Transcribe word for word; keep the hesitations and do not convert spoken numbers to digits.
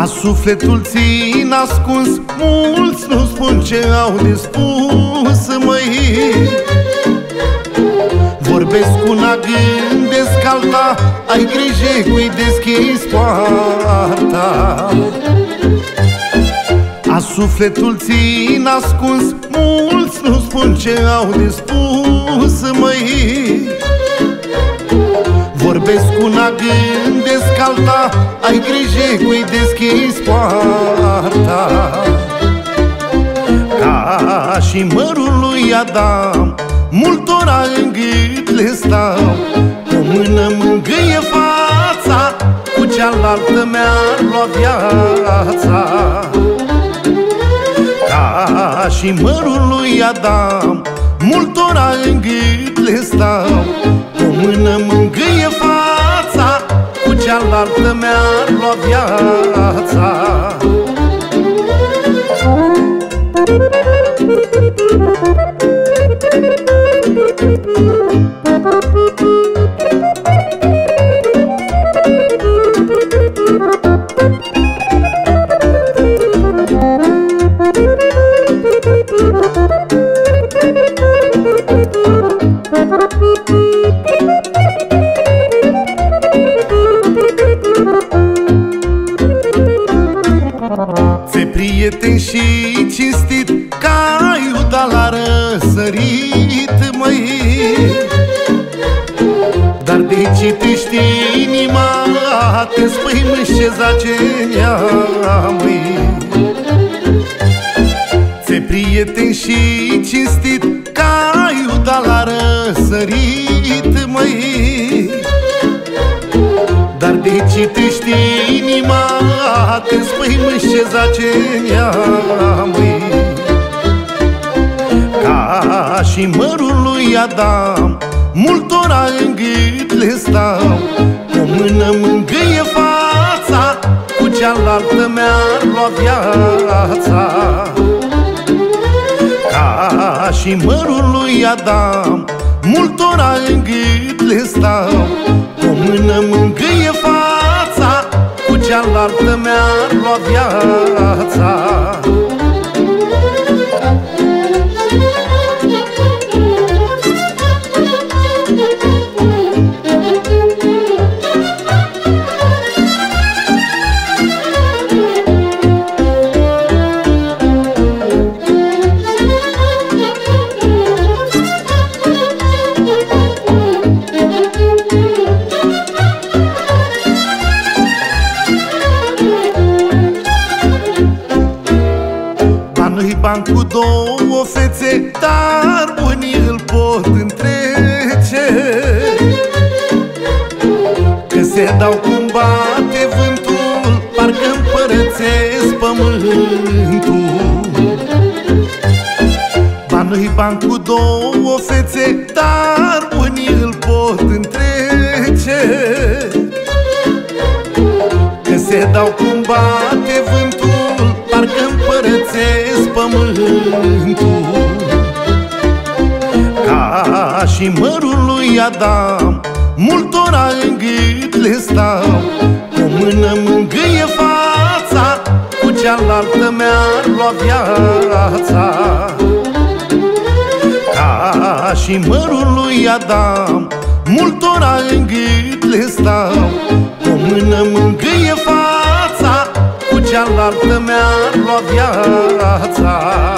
A sufletul țin ascuns, mulți nu spun ce au de spus, măi. Vorbesc una, gândesc alta, ai grijă cui deschizi poarta. A sufletul țin ascuns, mulți nu spun ce au de spus, măi. Vorbesc una, gândesc alta, ai grijă cui deschizi poarta. Ca și mărul lui Adam, multora în gât le stau. O mână mângâie fața, cu cealaltă mi-ar lua viața. Ca și mărul lui Adam, multora în gât le stau. O mână mângâie fața, cu cealaltă mi-ar lua viața. Ți-e prieten și cinstit ca Iuda la răsărit, măi. Dar de citești inima, te spăimâși ce zace în ea, măi. Ți-e prieten și cinstit ca Iuda la răsărit, măi. Dar de citești inima, te spăimâși ce zace în ea, măi. Ca și mărul lui Adam, multora în gât le stau. O mână mângâie fața, cu cealaltă mi-ar lua viața. Ca și mărul lui Adam, multora în gât le stau. O mână mângâie fața, cu cealaltă mi-ar lua viața. Nu-i ban cu două fețe, dar unii îl pot întrece. Când se dau cum bate vântul, parcă împărățesc pământul. Ba nu-i ban cu două fețe, dar unii îl pot întrece. Când se dau cum bate vântul, parcă împărățesc pământul. Ca și mărul lui Adam, multora în gât le stau. O mână mângâie fața, cu cealaltă mi-ar lua viața. Ca și mărul lui Adam, multora în gât le stau. O mână mângâie fața, cu cealaltă mi-ar lua viața.